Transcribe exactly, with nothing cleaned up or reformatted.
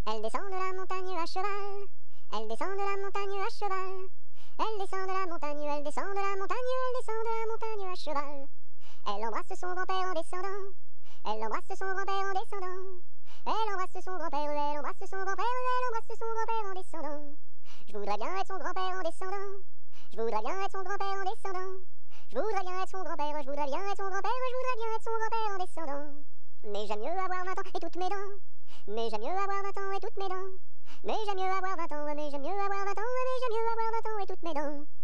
Elle descend de la montagne à cheval. Elle descend de la montagne à cheval. Elle descend de la montagne, elle descend de la montagne, elle descend de la montagne à cheval. Elle embrasse son grand-père en descendant. Elle embrasse son grand-père en descendant. Elle embrasse son grand-père, elle embrasse son grand-père, elle embrasse son grand-père en descendant. Je voudrais bien être son grand-père en descendant. Je voudrais bien être son grand-père en descendant. Je voudrais bien être son grand-père, je voudrais bien être son grand-père, je voudrais bien être son grand-père en descendant. Mais j'aime mieux avoir vingt ans et toutes mes dents. Mais j'aime mieux avoir vingt ans et toutes mes dents. Mais j'aime mieux avoir vingt ans, mais j'aime mieux avoir vingt ans, mais j'aime mieux avoir vingt ans et toutes mes dents.